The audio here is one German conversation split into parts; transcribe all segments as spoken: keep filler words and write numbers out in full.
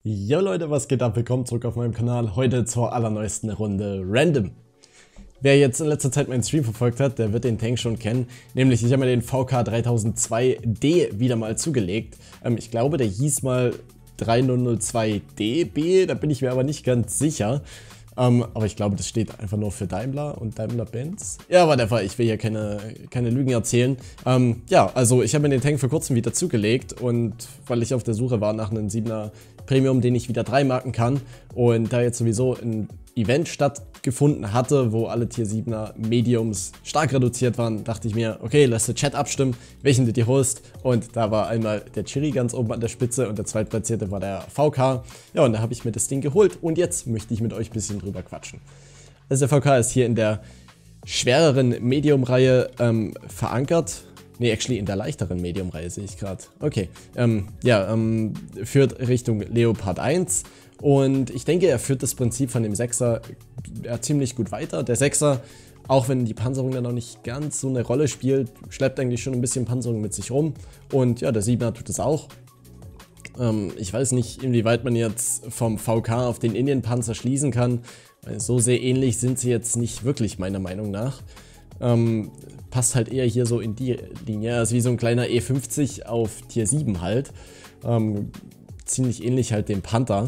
Jo Leute, was geht ab? Willkommen zurück auf meinem Kanal. Heute zur allerneuesten Runde Random. Wer jetzt in letzter Zeit meinen Stream verfolgt hat, der wird den Tank schon kennen. Nämlich, ich habe mir den V K dreitausendzwei D wieder mal zugelegt. Ähm, ich glaube, der hieß mal dreitausendzwei D B, da bin ich mir aber nicht ganz sicher. Ähm, aber ich glaube, das steht einfach nur für Daimler und Daimler-Benz. Ja, war der Fall. Ich will hier keine, keine Lügen erzählen. Ähm, ja, also ich habe mir den Tank vor kurzem wieder zugelegt und weil ich auf der Suche war nach einem siebener Premium, den ich wieder drei marken kann und da jetzt sowieso ein Event stattgefunden hatte, wo alle Tier siebener Mediums stark reduziert waren, dachte ich mir, okay, lass den Chat abstimmen, welchen du dir holst. Und da war einmal der Chiri ganz oben an der Spitze und der zweitplatzierte war der V K. Ja, und da habe ich mir das Ding geholt und jetzt möchte ich mit euch ein bisschen drüber quatschen. Also der V K ist hier in der schwereren Medium-Reihe ähm, verankert. Ne, actually in der leichteren Medium-Reihe sehe ich gerade. Okay, ähm, ja, ähm, führt Richtung Leopard eins. Und ich denke, er führt das Prinzip von dem Sechser ja, ziemlich gut weiter. Der Sechser, auch wenn die Panzerung dann noch nicht ganz so eine Rolle spielt, schleppt eigentlich schon ein bisschen Panzerung mit sich rum. Und ja, der Siebener tut es auch. Ähm, ich weiß nicht, inwieweit man jetzt vom V K auf den Indian-Panzer schließen kann. Weil so sehr ähnlich sind sie jetzt nicht wirklich, meiner Meinung nach. Ähm, passt halt eher hier so in die Linie. Also wie so ein kleiner E fünfzig auf Tier sieben halt. Ähm, ziemlich ähnlich halt dem Panther.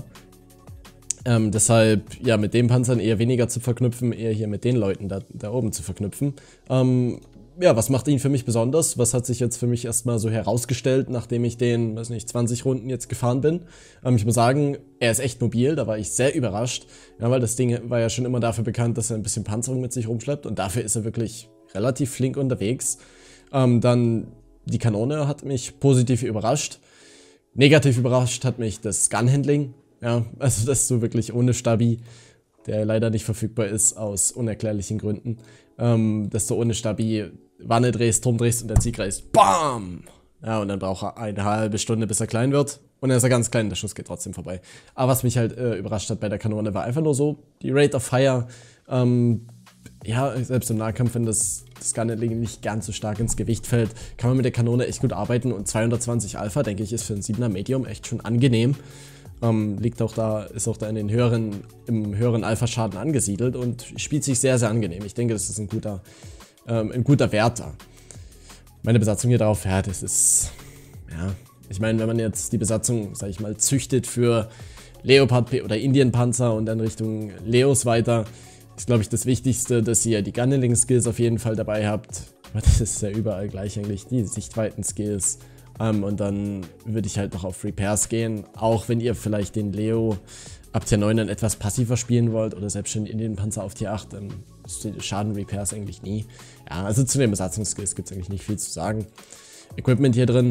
Ähm, deshalb, ja, mit den Panzern eher weniger zu verknüpfen, eher hier mit den Leuten da, da oben zu verknüpfen. Ähm, ja, was macht ihn für mich besonders? Was hat sich jetzt für mich erstmal so herausgestellt, nachdem ich den, weiß nicht, zwanzig Runden jetzt gefahren bin? Ähm, ich muss sagen, er ist echt mobil, da war ich sehr überrascht. Ja, weil das Ding war ja schon immer dafür bekannt, dass er ein bisschen Panzerung mit sich rumschleppt und dafür ist er wirklich relativ flink unterwegs. Ähm, dann die Kanone hat mich positiv überrascht. Negativ überrascht hat mich das Gunhandling. Ja, also dass du wirklich ohne Stabi, der leider nicht verfügbar ist aus unerklärlichen Gründen, ähm, dass du ohne Stabi Wanne drehst, Turm drehst und der Zielkreis, BAM! Ja, und dann braucht er eine halbe Stunde, bis er klein wird. Und dann ist er ganz klein, der Schuss geht trotzdem vorbei. Aber was mich halt äh, überrascht hat bei der Kanone, war einfach nur so die Rate of Fire. Ähm, ja, selbst im Nahkampf, wenn das, das Gunhandling nicht ganz so stark ins Gewicht fällt, kann man mit der Kanone echt gut arbeiten. Und zweihundertzwanzig Alpha, denke ich, ist für einen siebener Medium echt schon angenehm. Ähm, liegt auch da, ist auch da in den höheren, im höheren Alpha-Schaden angesiedelt und spielt sich sehr, sehr angenehm. Ich denke, das ist ein guter, ähm, ein guter Wert da. Meine Besatzung hier drauf, ja, das ist, ja, ich meine, wenn man jetzt die Besatzung, sag ich mal, züchtet für Leopard oder Indian-Panzer und dann Richtung Leos weiter, ist, glaube ich, das Wichtigste, dass ihr die Gunhandling-Skills auf jeden Fall dabei habt. Aber das ist ja überall gleich eigentlich, die Sichtweiten-Skills. Um, und dann würde ich halt noch auf Repairs gehen, auch wenn ihr vielleicht den Leo ab Tier neun dann etwas passiver spielen wollt oder selbst schon in den Panzer auf Tier acht, dann schaden Repairs eigentlich nie. Ja, also zu den Besatzungsskills gibt es eigentlich nicht viel zu sagen. Equipment hier drin,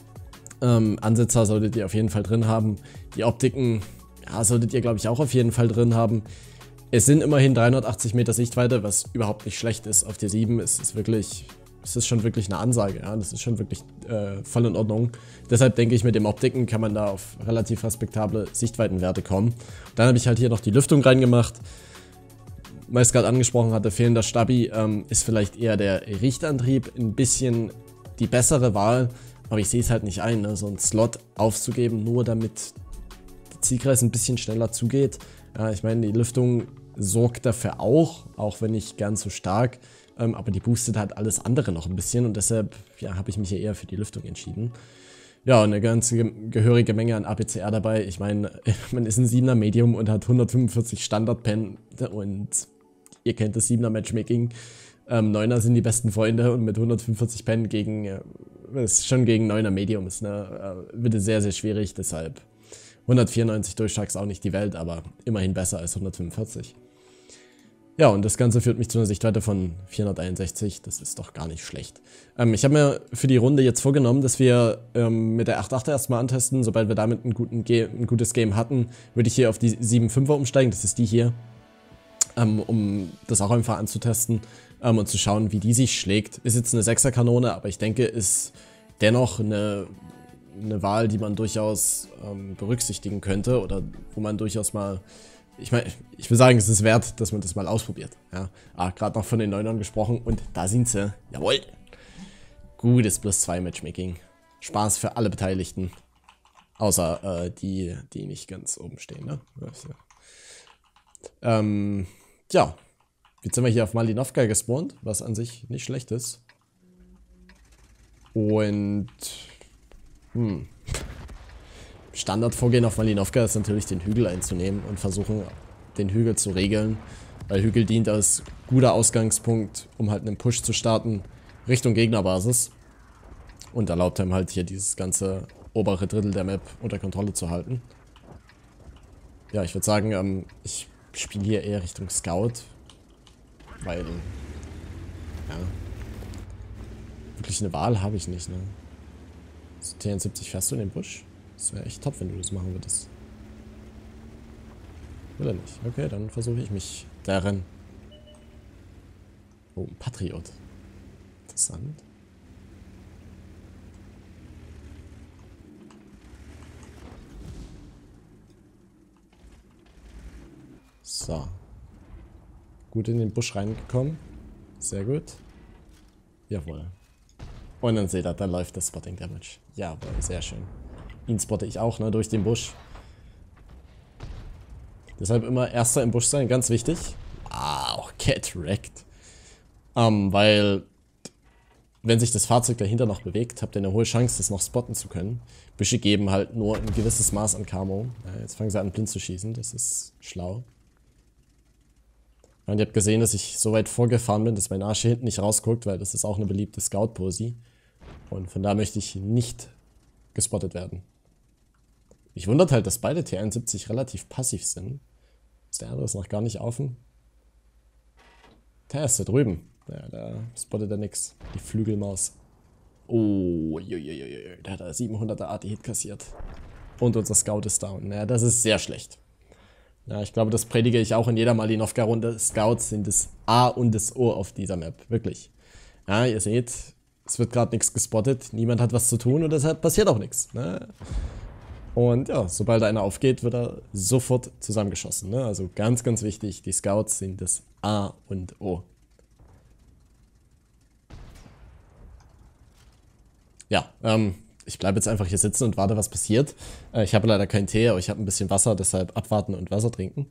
ähm, Ansetzer solltet ihr auf jeden Fall drin haben. Die Optiken, ja, solltet ihr glaube ich auch auf jeden Fall drin haben. Es sind immerhin dreihundertachtzig Meter Sichtweite, was überhaupt nicht schlecht ist auf Tier sieben. Es ist wirklich... Das ist schon wirklich eine Ansage, ja, das ist schon wirklich äh, voll in Ordnung. Deshalb denke ich, mit dem Optiken kann man da auf relativ respektable Sichtweitenwerte kommen. Dann habe ich halt hier noch die Lüftung reingemacht. Weil ich es gerade angesprochen hatte, fehlender Stabi ähm, ist vielleicht eher der Richtantrieb ein bisschen die bessere Wahl. Aber ich sehe es halt nicht ein, ne? So einen Slot aufzugeben, nur damit der Zielkreis ein bisschen schneller zugeht. Ja, ich meine, die Lüftung sorgt dafür auch, auch wenn nicht ganz so stark. Ähm, aber die boostet halt alles andere noch ein bisschen und deshalb ja, habe ich mich hier eher für die Lüftung entschieden. Ja, und eine ganze ge gehörige Menge an A P C R dabei. Ich meine, man ist ein siebener Medium und hat hundertfünfundvierzig Standard-Pen und ihr kennt das siebener Matchmaking. Ähm, neuner sind die besten Freunde und mit hundertfünfundvierzig Pen gegen, äh, ist schon gegen neuner Medium ist, ne, äh, wird es sehr, sehr schwierig, deshalb hundertvierundneunzig Durchschlag ist auch nicht die Welt, aber immerhin besser als hundertfünfundvierzig. Ja, und das Ganze führt mich zu einer Sichtweite von vierhunderteinundsechzig, das ist doch gar nicht schlecht. Ähm, ich habe mir für die Runde jetzt vorgenommen, dass wir ähm, mit der acht achter erstmal antesten. Sobald wir damit ein, guten ein gutes Game hatten, würde ich hier auf die sieben fünfer umsteigen, das ist die hier, ähm, um das auch einfach anzutesten ähm, und zu schauen, wie die sich schlägt. Ist jetzt eine sechser Kanone, aber ich denke, ist dennoch eine, eine Wahl, die man durchaus ähm, berücksichtigen könnte oder wo man durchaus mal... Ich meine, ich will sagen, es ist wert, dass man das mal ausprobiert. Ja. Ah, gerade noch von den Neunern gesprochen und da sind sie. Jawohl. Gutes plus zwei Matchmaking. Spaß für alle Beteiligten. Außer äh, die, die nicht ganz oben stehen, ne? Ähm, ja. Jetzt sind wir hier auf Malinovka gespawnt, was an sich nicht schlecht ist. Und hm. Standardvorgehen auf Malinovka ist natürlich, den Hügel einzunehmen und versuchen, den Hügel zu regeln. Weil Hügel dient als guter Ausgangspunkt, um halt einen Push zu starten Richtung Gegnerbasis. Und erlaubt einem halt hier dieses ganze obere Drittel der Map unter Kontrolle zu halten. Ja, ich würde sagen, ähm, ich spiele hier eher Richtung Scout. Weil, ja, wirklich eine Wahl habe ich nicht, ne? So, T einundsiebzig, fährst du in den Busch? Das wäre echt top, wenn du das machen würdest. Will er nicht. Okay, dann versuche ich mich darin. Oh, ein Patriot. Interessant. So. Gut in den Busch reingekommen. Sehr gut. Jawohl. Und dann seht ihr, da läuft das Spotting Damage. Jawohl, sehr schön. Ihn spotte ich auch, ne, durch den Busch. Deshalb immer Erster im Busch sein, ganz wichtig. Ah, auch get wrecked. Ähm, weil, wenn sich das Fahrzeug dahinter noch bewegt, habt ihr eine hohe Chance, das noch spotten zu können. Büsche geben halt nur ein gewisses Maß an Camo. Ja, jetzt fangen sie an, blind zu schießen, das ist schlau. Und ihr habt gesehen, dass ich so weit vorgefahren bin, dass mein Arsch hier hinten nicht rausguckt, weil das ist auch eine beliebte Scout-Posi. Und von da möchte ich nicht gespottet werden. Mich wundert halt, dass beide T einundsiebzig relativ passiv sind. Ist der andere ist noch gar nicht offen. Der ist da drüben. Ja, da spottet er nix. Die Flügelmaus. Oh, juiuiui, der hat da siebenhunderter A T-Hit kassiert. Und unser Scout ist down. Ja, das ist sehr schlecht. Ja, ich glaube, das predige ich auch in jeder Malinovka-Runde. Scouts sind das A und das O auf dieser Map. Wirklich. Ja, ihr seht, es wird gerade nichts gespottet. Niemand hat was zu tun und deshalb passiert auch nichts. Ne? Und ja, sobald einer aufgeht, wird er sofort zusammengeschossen. Ne? Also ganz, ganz wichtig, die Scouts sind das A und O. Ja, ähm, ich bleibe jetzt einfach hier sitzen und warte, was passiert. Äh, ich habe leider keinen Tee, aber ich habe ein bisschen Wasser, deshalb abwarten und Wasser trinken.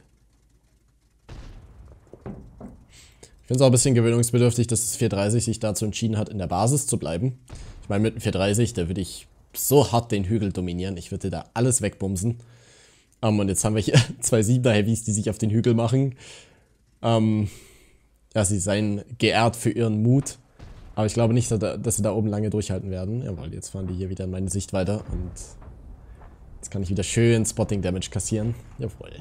Ich finde es auch ein bisschen gewöhnungsbedürftig, dass das vier dreißig sich dazu entschieden hat, in der Basis zu bleiben. Ich meine, mit dem vier dreißig, da würde ich so hart den Hügel dominieren. Ich würde da alles wegbumsen. Um, und jetzt haben wir hier zwei siebener Heavys, die sich auf den Hügel machen. Um, ja, sie seien geehrt für ihren Mut. Aber ich glaube nicht, dass sie da oben lange durchhalten werden. Jawohl, jetzt fahren die hier wieder in meine Sicht weiter. Und jetzt kann ich wieder schön Spotting Damage kassieren. Jawohl.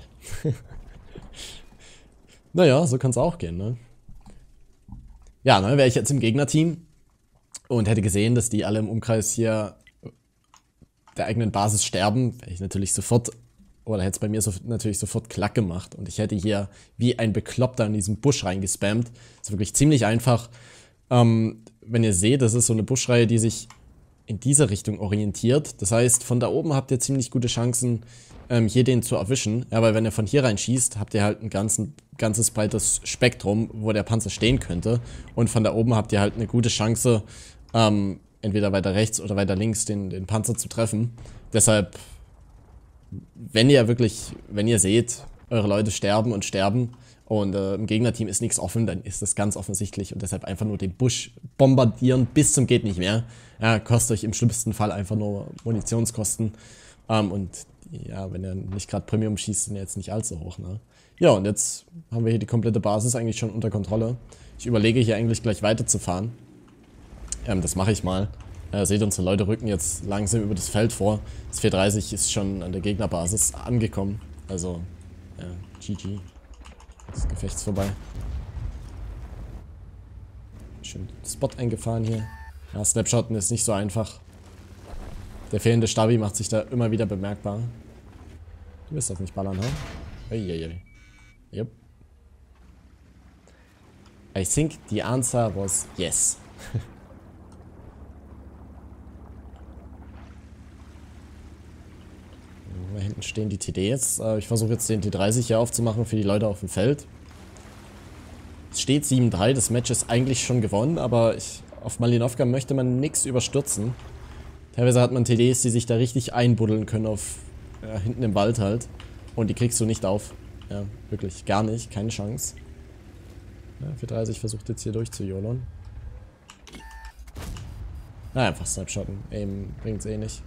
Naja, so kann es auch gehen, ne? Ja, ne, wäre ich jetzt im Gegnerteam und hätte gesehen, dass die alle im Umkreis hier der eigenen Basis sterben, wäre ich natürlich sofort, oder hätte es bei mir so, natürlich sofort Klack gemacht. Und ich hätte hier wie ein Bekloppter in diesen Busch reingespammt. Das ist wirklich ziemlich einfach. Ähm, wenn ihr seht, das ist so eine Buschreihe, die sich in diese Richtung orientiert. Das heißt, von da oben habt ihr ziemlich gute Chancen, ähm, hier den zu erwischen. Ja, weil wenn ihr von hier reinschießt, habt ihr halt ein ganzen, ganzes breites Spektrum, wo der Panzer stehen könnte. Und von da oben habt ihr halt eine gute Chance, ähm, entweder weiter rechts oder weiter links den, den Panzer zu treffen. Deshalb, wenn ihr wirklich, wenn ihr seht, eure Leute sterben und sterben, und äh, im Gegnerteam ist nichts offen, dann ist das ganz offensichtlich und deshalb einfach nur den Busch bombardieren bis zum geht nicht mehr. Ja, kostet euch im schlimmsten Fall einfach nur Munitionskosten. Ähm, und ja, wenn ihr nicht gerade Premium schießt, sind ja jetzt nicht allzu hoch, ne? Ja, und jetzt haben wir hier die komplette Basis eigentlich schon unter Kontrolle. Ich überlege hier eigentlich gleich weiterzufahren. Ähm, das mache ich mal. Äh, seht, unsere Leute rücken jetzt langsam über das Feld vor. Das vier dreißig ist schon an der Gegnerbasis angekommen. Also, ja, G G. Das Gefecht ist vorbei. Schön Spot eingefahren hier. Ja, Snapshotten ist nicht so einfach. Der fehlende Stabi macht sich da immer wieder bemerkbar. Du wirst das nicht ballern, ha? Uiuiui. Yep. I think the answer was yes. Da hinten stehen die T Ds. Ich versuche jetzt den T dreißig hier aufzumachen für die Leute auf dem Feld. Es steht sieben drei, das Match ist eigentlich schon gewonnen, aber ich, auf Malinovka möchte man nichts überstürzen. Teilweise hat man T Ds, die sich da richtig einbuddeln können auf, ja, hinten im Wald halt. Und die kriegst du nicht auf. Ja, wirklich, gar nicht, keine Chance. Ja, vier dreißig versucht jetzt hier durchzujolern. Na, einfach Snapshotten. Aim bringt's eh nicht.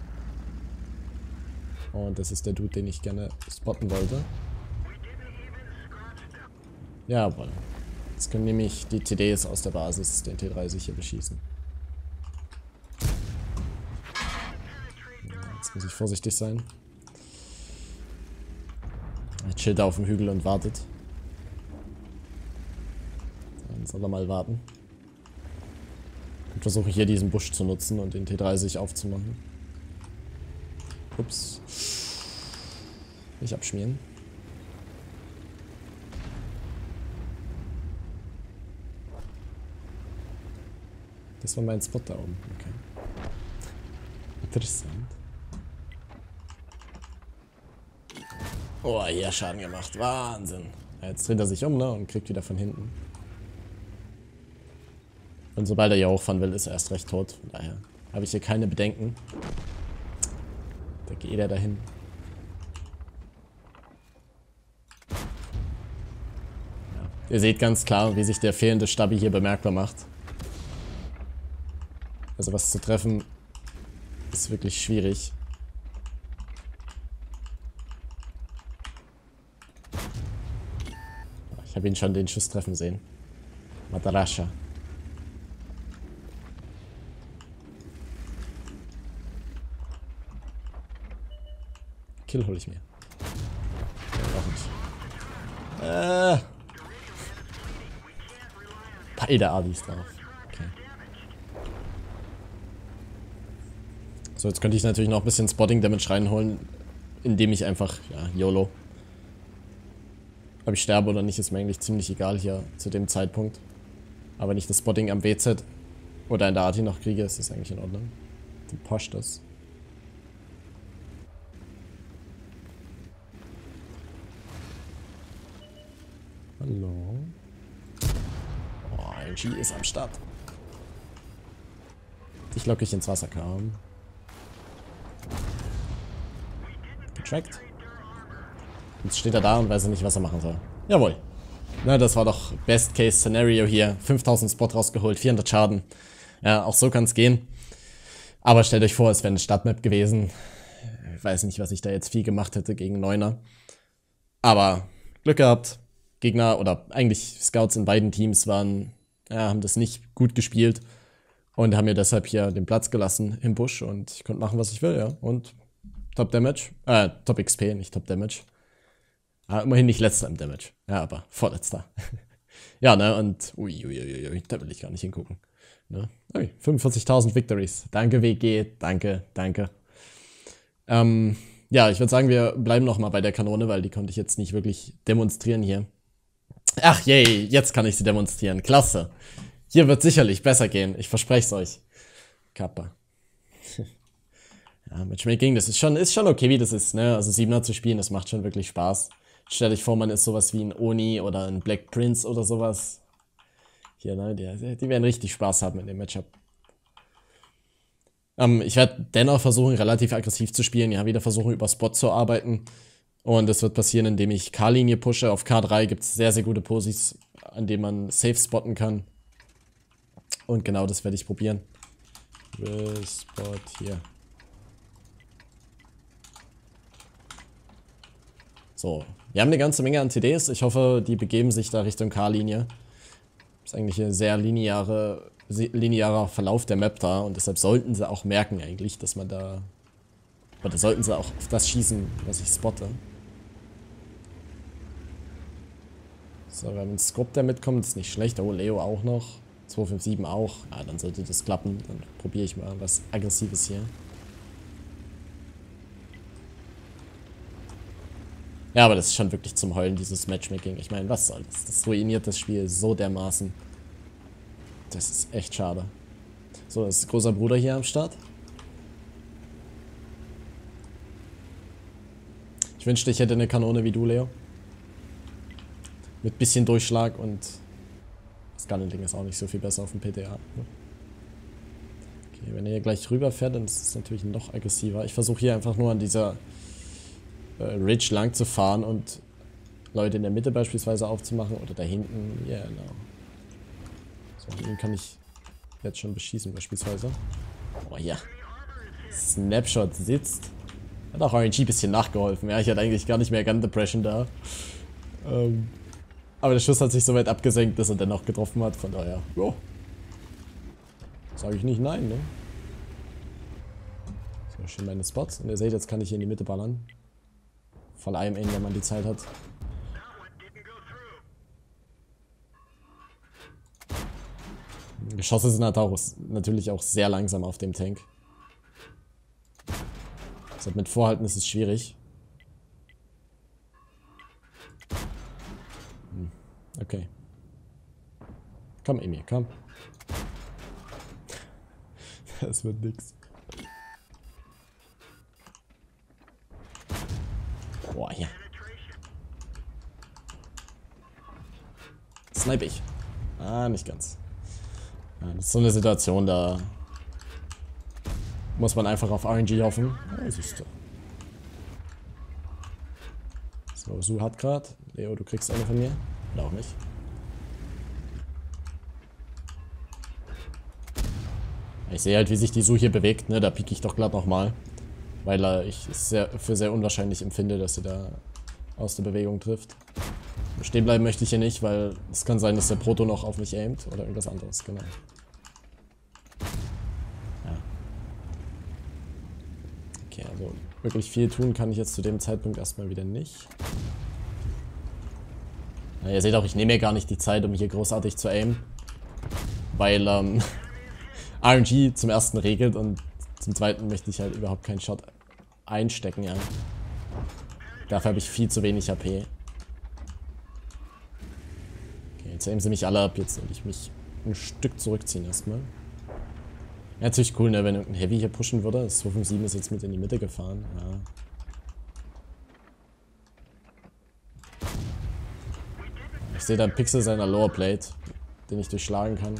Und das ist der Dude, den ich gerne spotten wollte. Jawohl. Jetzt können nämlich die T Ds aus der Basis den T dreißig hier beschießen. Jetzt muss ich vorsichtig sein. Er chillt da auf dem Hügel und wartet. Dann soll er mal warten. Und versuche hier diesen Busch zu nutzen und den T dreißig aufzumachen. Ups. Nicht abschmieren. Das war mein Spot da oben. Okay. Interessant. Oh, hier Schaden gemacht. Wahnsinn. Ja, jetzt dreht er sich um, ne? Und kriegt wieder von hinten. Und sobald er hier hochfahren will, ist er erst recht tot. Von daher habe ich hier keine Bedenken. Da geht er dahin. Ja. Ihr seht ganz klar, wie sich der fehlende Stabi hier bemerkbar macht. Also was zu treffen ist wirklich schwierig. Ich habe ihn schon den Schuss treffen sehen. Madarasha. Kill hole ich mir. Ja, auch nicht. Äh. Beide Adis drauf. Okay. So, jetzt könnte ich natürlich noch ein bisschen Spotting Damage reinholen, indem ich einfach, ja, YOLO. Ob ich sterbe oder nicht, ist mir eigentlich ziemlich egal hier zu dem Zeitpunkt. Aber wenn ich das Spotting am W Z oder in der A T noch kriege, ist das eigentlich in Ordnung. Dann passt das. Hallo. Oh, ein G ist am Start. Ich locke ich ins Wasser kam. Getrackt. Jetzt steht er da und weiß nicht, was er machen soll. Jawohl. Na, das war doch Best-Case-Szenario hier. fünftausend Spot rausgeholt, vierhundert Schaden. Ja, auch so kann es gehen. Aber stellt euch vor, es wäre eine Stadtmap gewesen. Ich weiß nicht, was ich da jetzt viel gemacht hätte gegen Neuner. Aber Glück gehabt. Gegner oder eigentlich Scouts in beiden Teams waren, ja, haben das nicht gut gespielt. Und haben mir deshalb hier den Platz gelassen im Busch. Und ich konnte machen, was ich will, ja. Und Top Damage. Äh, Top X P, nicht Top Damage. Ah, immerhin nicht letzter im Damage. Ja, aber vorletzter. Ja, ne, und uiuiuiui, ui, ui, da will ich gar nicht hingucken. Ne? Ui, fünfundvierzigtausend Victories. Danke, W G. Danke, danke. Ähm, ja, ich würde sagen, wir bleiben noch mal bei der Kanone, weil die konnte ich jetzt nicht wirklich demonstrieren hier. Ach, yay, jetzt kann ich sie demonstrieren. Klasse. Hier wird sicherlich besser gehen. Ich verspreche es euch. Kappa. Ja, Matchmaking, das ist schon, ist schon okay, wie das ist, ne? Also Siebener zu spielen, das macht schon wirklich Spaß. Stell dich vor, man ist sowas wie ein Oni oder ein Black Prince oder sowas. Hier, ne? Die, die werden richtig Spaß haben in dem Matchup. Ähm, ich werde dennoch versuchen, relativ aggressiv zu spielen. Ja, wieder versuchen, über Spot zu arbeiten. Und das wird passieren, indem ich K-Linie pushe. Auf K drei gibt es sehr, sehr gute Posis, an denen man safe spotten kann. Und genau das werde ich probieren. Spot hier. So, wir haben eine ganze Menge an T Ds. Ich hoffe, die begeben sich da Richtung K-Linie. Ist eigentlich ein sehr lineare, linearer Verlauf der Map da. Und deshalb sollten sie auch merken eigentlich, dass man da... Oder sollten sie auch auf das schießen, was ich spotte. So, wir haben einen Scope, der mitkommt. Das ist nicht schlecht. Oh, Leo auch noch. zwei fünf sieben auch. Ja, dann sollte das klappen. Dann probiere ich mal was Aggressives hier. Ja, aber das ist schon wirklich zum Heulen, dieses Matchmaking. Ich meine, was soll das? Das ruiniert das Spiel so dermaßen. Das ist echt schade. So, ist großer Bruder hier am Start. Ich wünschte, ich hätte eine Kanone wie du, Leo. Mit bisschen Durchschlag und das Gunneling ist auch nicht so viel besser auf dem P T A. Ne? Okay, Okay, wenn er hier gleich rüberfährt, dann ist es natürlich noch aggressiver. Ich versuche hier einfach nur an dieser äh, Ridge lang zu fahren und Leute in der Mitte beispielsweise aufzumachen oder da hinten. Ja, yeah, genau. So, ihn kann ich jetzt schon beschießen beispielsweise. Oh ja. Snapshot sitzt. Hat auch R N G ein bisschen nachgeholfen. Ja, ich hatte eigentlich gar nicht mehr Gun Depression da. Ähm, aber der Schuss hat sich so weit abgesenkt, dass er dann auch getroffen hat. Von daher, jo. Sage ich nicht nein, ne? So, schön meine Spots. Und ihr seht, jetzt kann ich hier in die Mitte ballern. Voll einem in, wenn man die Zeit hat. Geschosse sind halt auch, natürlich auch sehr langsam auf dem Tank. Also mit Vorhalten ist es schwierig. Hm. Okay. Komm, Emil, komm. Das wird nix. Boah, hier. Snipe ich. Ah, nicht ganz. Ja, das ist so eine Situation, da muss man einfach auf R N G hoffen. Ja, siehst du. So, Su hat gerade. Leo, du kriegst eine von mir. Oder auch nicht. Ich sehe halt, wie sich die Su hier bewegt, ne? Da pieke ich doch glatt nochmal. Weil äh, ich es sehr, für sehr unwahrscheinlich empfinde, dass sie da aus der Bewegung trifft. Stehen bleiben möchte ich hier nicht, weil es kann sein, dass der Proto noch auf mich aimt oder irgendwas anderes, genau. Ja. Okay, also wirklich viel tun kann ich jetzt zu dem Zeitpunkt erstmal wieder nicht. Ja, ihr seht auch, ich nehme mir gar nicht die Zeit, um hier großartig zu aimen. Weil ähm, R N G zum ersten regelt und zum zweiten möchte ich halt überhaupt keinen Shot einstecken, ja. Dafür habe ich viel zu wenig H P. Okay, jetzt aimen sie mich alle ab, jetzt soll ich mich ein Stück zurückziehen erstmal. Ja, natürlich cool, ne, wenn irgendein Heavy hier pushen würde. Das zwei fünf sieben ist jetzt mit in die Mitte gefahren, ja. Ich sehe da einen Pixel seiner Lower Plate, den ich durchschlagen kann.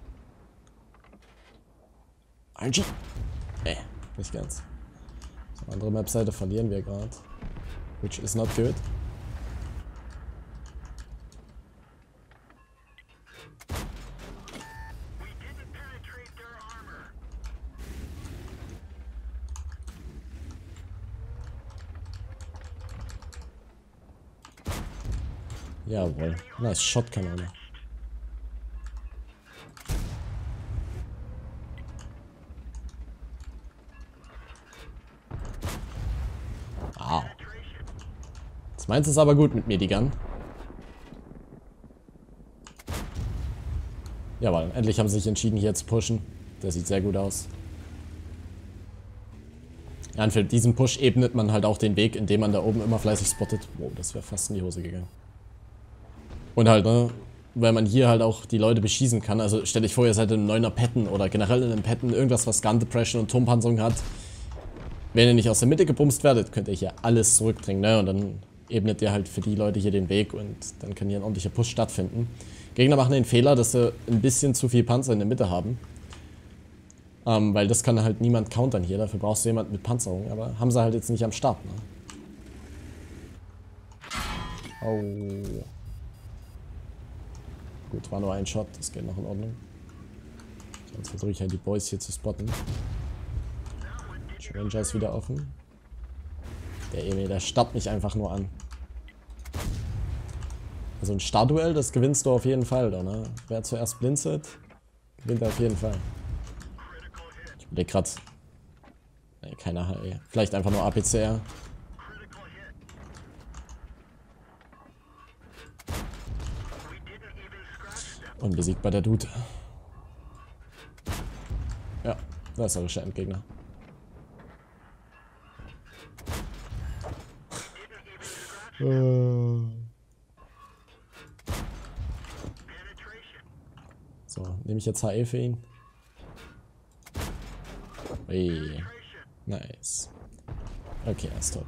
R N G! Nee, nicht ganz. So, andere Mapseite verlieren wir gerade. Which is not good. Jawohl. Nice Shotkanone. Wow. Jetzt meint es aber gut mit mir, die Gun. Jawohl, endlich haben sie sich entschieden, hier zu pushen. Das sieht sehr gut aus. Ja, und für diesen Push ebnet man halt auch den Weg, indem man da oben immer fleißig spottet. Wow, das wäre fast in die Hose gegangen. Und halt, ne, weil man hier halt auch die Leute beschießen kann. Also stell dich vor, ihr seid in einem neuner Patten oder generell in einem Patten, irgendwas, was Gun Depression und Turmpanzerung hat. Wenn ihr nicht aus der Mitte gebumst werdet, könnt ihr hier alles zurückdrängen, ne? Und dann ebnet ihr halt für die Leute hier den Weg und dann kann hier ein ordentlicher Push stattfinden. Gegner machen den Fehler, dass sie ein bisschen zu viel Panzer in der Mitte haben. Ähm, weil das kann halt niemand countern hier, dafür brauchst du jemanden mit Panzerung, aber haben sie halt jetzt nicht am Start, ne? Oh. Gut, war nur ein Shot, das geht noch in Ordnung. Sonst versuche ich halt die Boys hier zu spotten. Ranger ist wieder offen. Der Emil, der starrt mich einfach nur an. Also ein Startduell, das gewinnst du auf jeden Fall, da, ne? Wer zuerst blinzelt, gewinnt er auf jeden Fall. Ich überlege gerade. Nee, keine H E. Vielleicht einfach nur A P C R. Unbesiegbar der Dude. Ja, wählerischer Endgegner. So, nehme ich jetzt H E für ihn. Hey. Nice. Okay, er ist tot.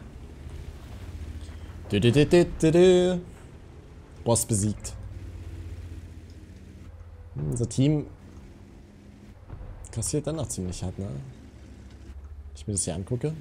Du, du, du, du, du, du. Boss besiegt. Unser Team kassiert dann noch ziemlich hart, ne? Ich mir das hier angucke.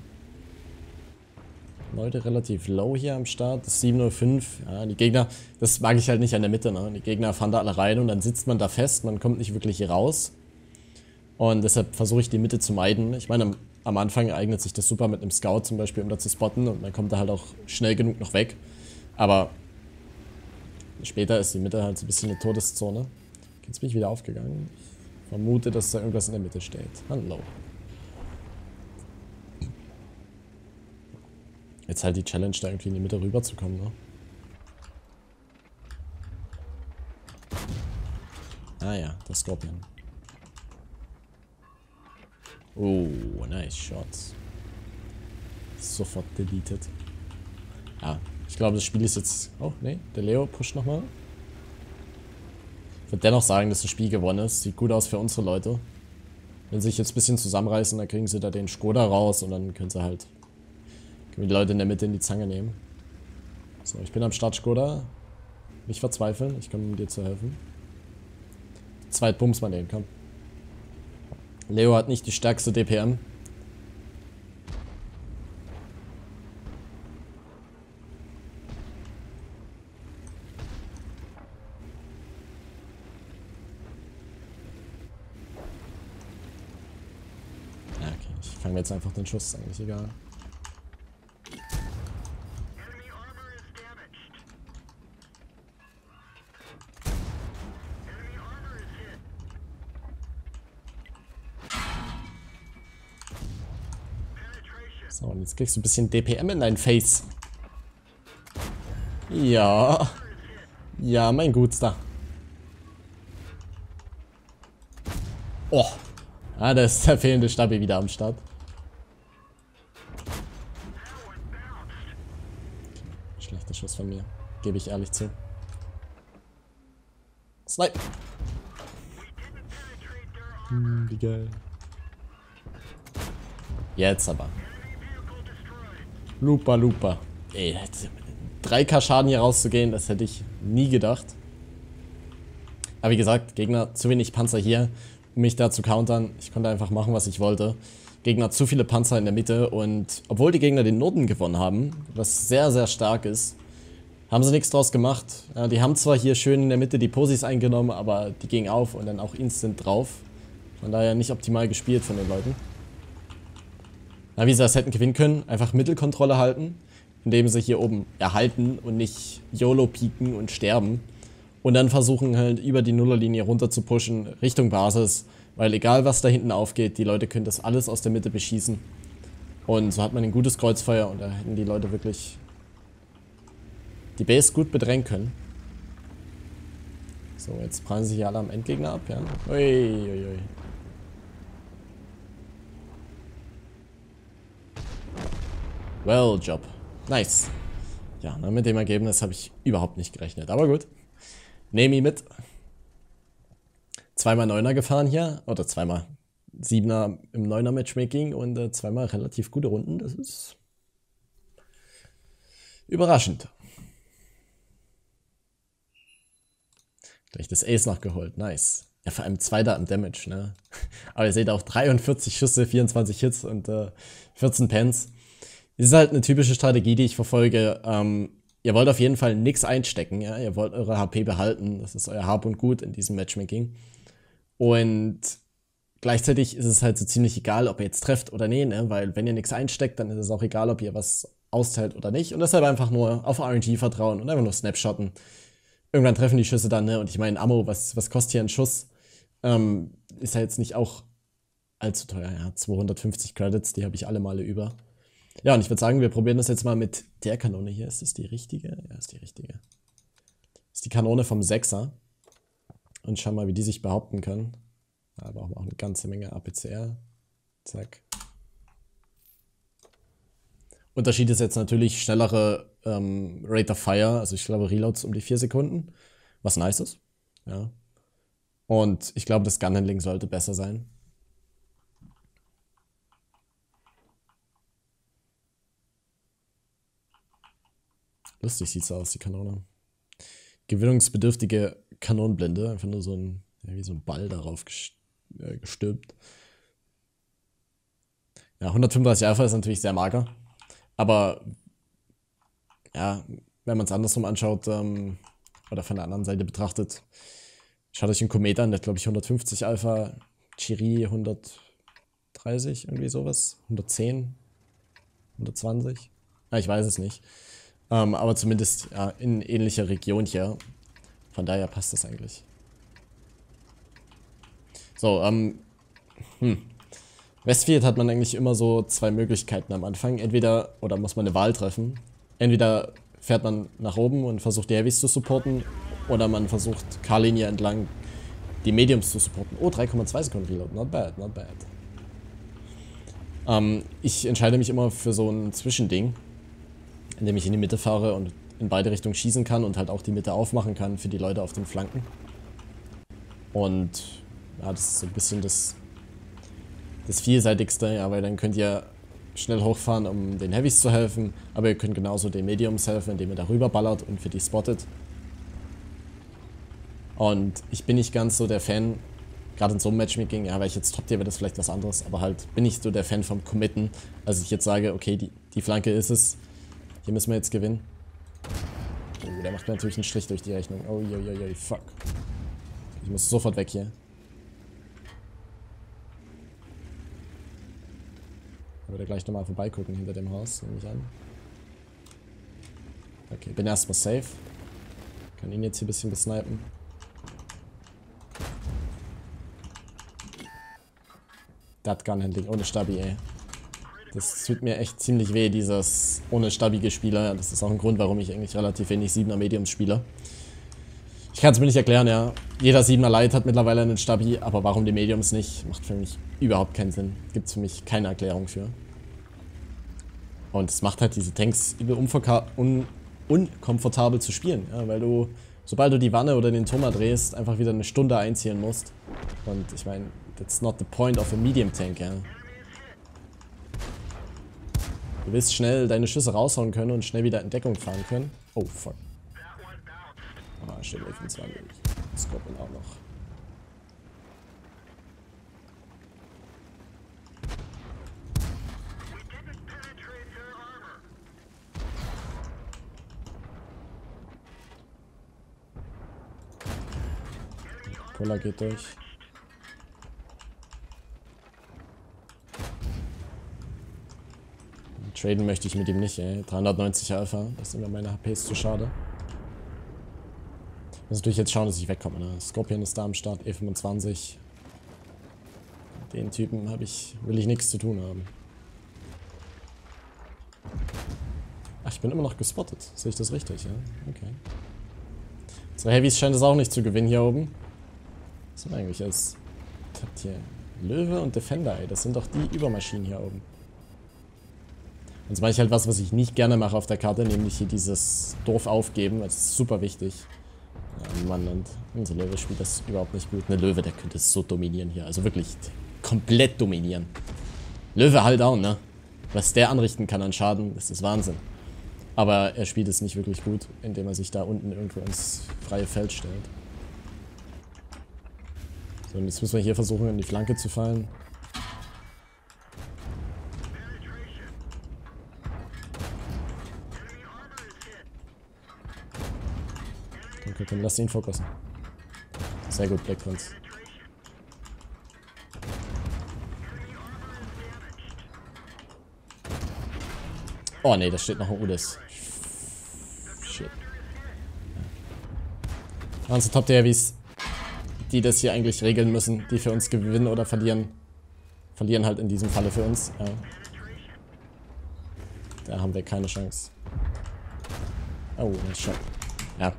Leute relativ low hier am Start. Das ist sieben null fünf. Ja, die Gegner, das mag ich halt nicht an der Mitte, ne? Die Gegner fahren da alle rein und dann sitzt man da fest, man kommt nicht wirklich hier raus. Und deshalb versuche ich die Mitte zu meiden. Ich meine, am, am Anfang eignet sich das super mit einem Scout zum Beispiel, um da zu spotten und man kommt da halt auch schnell genug noch weg. Aber später ist die Mitte halt so ein bisschen eine Todeszone. Jetzt bin ich wieder aufgegangen. Ich vermute, dass da irgendwas in der Mitte steht. Hallo. Jetzt halt die Challenge, da irgendwie in die Mitte rüberzukommen, ne? Ah ja, der Scorpion. Oh, nice shots. Sofort deleted. Ja, ich glaube, das Spiel ist jetzt... Oh, ne, der Leo pusht nochmal. Ich würde dennoch sagen, dass das Spiel gewonnen ist. Sieht gut aus für unsere Leute. Wenn sie sich jetzt ein bisschen zusammenreißen, dann kriegen sie da den Skoda raus und dann können sie halt... Können wir die Leute in der Mitte in die Zange nehmen. So, ich bin am Start, Skoda. Nicht verzweifeln, ich komme, um dir zu helfen. Zweit Bums mal den, komm. Leo hat nicht die stärkste D P M. Ja, okay, ich fange jetzt einfach den Schuss, ist eigentlich egal. So, und jetzt kriegst du ein bisschen D P M in dein Face. Ja. Ja, mein Gutster. Oh. Ah, da ist der fehlende Stabi wieder am Start. Schlechter Schuss von mir. Gebe ich ehrlich zu. Snipe. Hm, wie geil. Jetzt aber. Lupa, Lupa. Ey, drei K Schaden hier rauszugehen, das hätte ich nie gedacht. Aber wie gesagt, Gegner, zu wenig Panzer hier, um mich da zu countern. Ich konnte einfach machen, was ich wollte. Gegner, zu viele Panzer in der Mitte und obwohl die Gegner den Norden gewonnen haben, was sehr, sehr stark ist, haben sie nichts draus gemacht. Ja, die haben zwar hier schön in der Mitte die Posis eingenommen, aber die gingen auf und dann auch instant drauf. Von daher nicht optimal gespielt von den Leuten. Na, wie sie das hätten gewinnen können, einfach Mittelkontrolle halten, indem sie hier oben erhalten und nicht YOLO pieken und sterben. Und dann versuchen halt über die Nullerlinie runter zu pushen, Richtung Basis, weil egal was da hinten aufgeht, die Leute können das alles aus der Mitte beschießen. Und so hat man ein gutes Kreuzfeuer und da hätten die Leute wirklich die Base gut bedrängen können. So, jetzt prallen sich hier alle am Endgegner ab, ja. Ui, ui, ui. Well, Job. Nice. Ja, ne, mit dem Ergebnis habe ich überhaupt nicht gerechnet. Aber gut. Nehme ihn mit. Zweimal Neuner gefahren hier. Oder zweimal Siebener im Neuner Matchmaking. Und äh, zweimal relativ gute Runden. Das ist überraschend. Gleich das Ace nachgeholt. Nice. Ja, vor allem Zweiter im Damage, ne? Aber ihr seht auch dreiundvierzig Schüsse, vierundzwanzig Hits und äh, vierzehn Pens. Das ist halt eine typische Strategie, die ich verfolge. Ähm, ihr wollt auf jeden Fall nichts einstecken, ja. Ihr wollt eure H P behalten. Das ist euer Hab und Gut in diesem Matchmaking. Und gleichzeitig ist es halt so ziemlich egal, ob ihr jetzt trefft oder nee, ne? Weil wenn ihr nichts einsteckt, dann ist es auch egal, ob ihr was austeilt oder nicht. Und deshalb einfach nur auf R N G vertrauen und einfach nur snapshotten. Irgendwann treffen die Schüsse dann, ne? Und ich meine, Ammo, was, was kostet hier ein Schuss? Ähm, ist ja jetzt nicht auch allzu teuer, ja. zweihundertfünfzig Credits, die habe ich alle Male über. Ja, und ich würde sagen, wir probieren das jetzt mal mit der Kanone hier. Ist das die richtige? Ja, ist die richtige. Das ist die Kanone vom Sechser. Und schauen mal, wie die sich behaupten kann. Da brauchen wir auch eine ganze Menge A P C R. Zack. Unterschied ist jetzt natürlich schnellere ähm, Rate of Fire, also ich glaube Reloads um die vier Sekunden. Was nice ist. Ja. Und ich glaube, das Gun-Handling sollte besser sein. Lustig sieht es aus, die Kanone. Gewinnungsbedürftige Kanonenblende. Einfach nur so ein, ja, wie so ein Ball darauf äh, gestülpt. Ja, hundertfünfunddreißig Alpha ist natürlich sehr mager. Aber ja, wenn man es andersrum anschaut, ähm, oder von der anderen Seite betrachtet, schaut euch einen Komet an, der hat glaube ich hundertfünfzig Alpha, Chiri hundertdreißig, irgendwie sowas, hundertzehn, hundertzwanzig, ja, ich weiß es nicht. Ähm, aber zumindest ja, in ähnlicher Region hier, von daher passt das eigentlich. So, ähm, hm. Westfield hat man eigentlich immer so zwei Möglichkeiten am Anfang. Entweder, oder muss man eine Wahl treffen. Entweder fährt man nach oben und versucht die Heavys zu supporten, oder man versucht K-Linie entlang die Mediums zu supporten. Oh, drei Komma zwei Sekunden Reload. Not bad, not bad. Ähm, ich entscheide mich immer für so ein Zwischending, in dem ich in die Mitte fahre und in beide Richtungen schießen kann und halt auch die Mitte aufmachen kann für die Leute auf den Flanken. Und ja, das ist so ein bisschen das... das vielseitigste, ja, weil dann könnt ihr schnell hochfahren, um den Heavys zu helfen, aber ihr könnt genauso den Mediums helfen, indem ihr darüber ballert und für die spottet. Und ich bin nicht ganz so der Fan, gerade in so einem Matchmaking, ja, weil ich jetzt Top-Tier wäre das vielleicht was anderes, aber halt bin ich so der Fan vom Committen, also ich jetzt sage, okay, die, die Flanke ist es, hier müssen wir jetzt gewinnen. Oh, der macht mir natürlich einen Strich durch die Rechnung. Oh, jo, jo, jo, fuck. Ich muss sofort weg hier. Ich würde gleich nochmal vorbeigucken hinter dem Haus, nehme ich an. Okay, bin erstmal safe. Kann ihn jetzt hier ein bisschen besnipen. Das Gun-Handling ohne Stabi, ey. Das tut mir echt ziemlich weh, dieses ohne Stabi Gespieler. Das ist auch ein Grund, warum ich eigentlich relativ wenig siebener Mediums spiele. Ich kann es mir nicht erklären, ja. Jeder siebener Light hat mittlerweile einen Stabi, aber warum die Mediums nicht, macht für mich überhaupt keinen Sinn. Gibt es für mich keine Erklärung für. Und es macht halt diese Tanks übel un unkomfortabel zu spielen, ja, weil du, sobald du die Wanne oder den Turm drehst, einfach wieder eine Stunde einziehen musst. Und ich meine, that's not the point of a Medium Tank, ja. Du willst schnell deine Schüsse raushauen können und schnell wieder in Deckung fahren können. Oh, fuck. Ah, steht fünfundzwanzig. Scorpion auch noch. Polar geht durch. Traden möchte ich mit ihm nicht, ey. dreihundertneunzig Alpha, das sind mir meine H Ps zu schade. Ich muss natürlich jetzt schauen, dass ich wegkomme, ne? Scorpion ist da am Start, E fünfundzwanzig. Den Typen habe ich, will ich nichts zu tun haben. Ach, ich bin immer noch gespottet. Sehe ich das richtig, ja? Okay. Unsere Heavys scheint es auch nicht zu gewinnen hier oben. Was sind eigentlich als... Habt hier Löwe und Defender, ey. Das sind doch die Übermaschinen hier oben. Jetzt mache ich halt was, was ich nicht gerne mache auf der Karte, nämlich hier dieses Dorf aufgeben. Das ist super wichtig. Ja, Mann, und unser Löwe spielt das überhaupt nicht gut. Eine Löwe, der könnte so dominieren hier. Also wirklich komplett dominieren. Löwe halt down, ne? Was der anrichten kann an Schaden, das ist Wahnsinn. Aber er spielt es nicht wirklich gut, indem er sich da unten irgendwo ins freie Feld stellt. So, und jetzt müssen wir hier versuchen, in die Flanke zu fallen. Okay, dann lass ihn fokussen. Sehr gut, Black Prince. Oh ne, da steht noch ein Ulis. Shit. Ja. Unsere Top-Heavys, die das hier eigentlich regeln müssen, die für uns gewinnen oder verlieren, verlieren halt in diesem Falle für uns. Ja. Da haben wir keine Chance. Oh, ein Shot. Ja.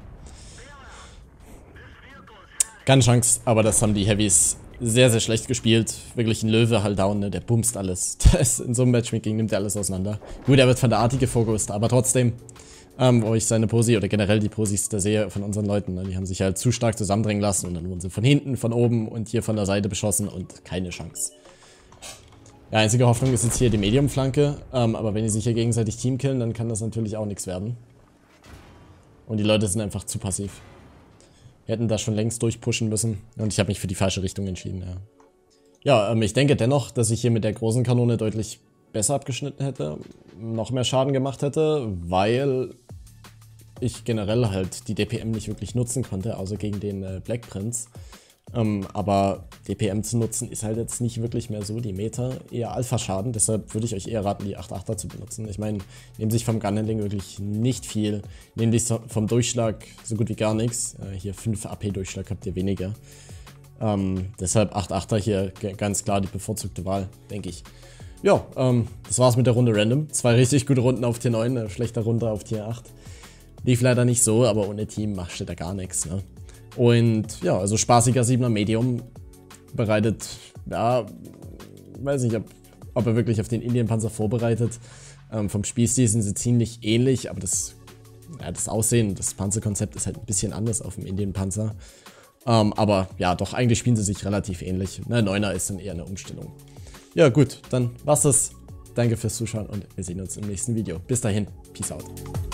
Keine Chance, aber das haben die Heavys sehr, sehr schlecht gespielt. Wirklich ein Löwe halt down, ne? Der bumst alles. Das in so einem Matchmaking nimmt er alles auseinander. Gut, er wird von der Arti gefokust, aber trotzdem, ähm, wo ich seine Posi oder generell die Posis da sehe von unseren Leuten, ne? Die haben sich halt zu stark zusammendrängen lassen und dann wurden sie von hinten, von oben und hier von der Seite beschossen und keine Chance. Ja, einzige Hoffnung ist jetzt hier die Medium-Flanke, ähm, aber wenn die sich hier gegenseitig teamkillen, dann kann das natürlich auch nichts werden. Und die Leute sind einfach zu passiv. Wir hätten da schon längst durchpushen müssen. Und ich habe mich für die falsche Richtung entschieden, ja. Ja, ähm, ich denke dennoch, dass ich hier mit der großen Kanone deutlich besser abgeschnitten hätte, noch mehr Schaden gemacht hätte, weil ich generell halt die D P M nicht wirklich nutzen konnte, außer gegen den äh, Black Prince. Ähm, aber D P M zu nutzen ist halt jetzt nicht wirklich mehr so die Meta, eher Alpha-Schaden, deshalb würde ich euch eher raten, die acht achter zu benutzen. Ich meine, nehmen sich vom Gunhandling wirklich nicht viel, nehmen sich vom Durchschlag so gut wie gar nichts. Äh, hier fünf A P Durchschlag habt ihr weniger. Ähm, deshalb acht achter hier ganz klar die bevorzugte Wahl, denke ich. Ja, ähm, das war's mit der Runde Random. Zwei richtig gute Runden auf Tier neun, eine schlechte Runde auf Tier acht. Lief leider nicht so, aber ohne Team machst du da gar nichts, ne? Und ja, also spaßiger siebener Medium bereitet, ja, weiß nicht, ob, ob er wirklich auf den Indienpanzer vorbereitet. Ähm, vom Spielstil sind sie ziemlich ähnlich, aber das, ja, das Aussehen, das Panzerkonzept ist halt ein bisschen anders auf dem Indienpanzer. Ähm, aber ja, doch, eigentlich spielen sie sich relativ ähnlich. Ne, Neuner ist dann eher eine Umstellung. Ja gut, dann war's das. Danke fürs Zuschauen und wir sehen uns im nächsten Video. Bis dahin, Peace out.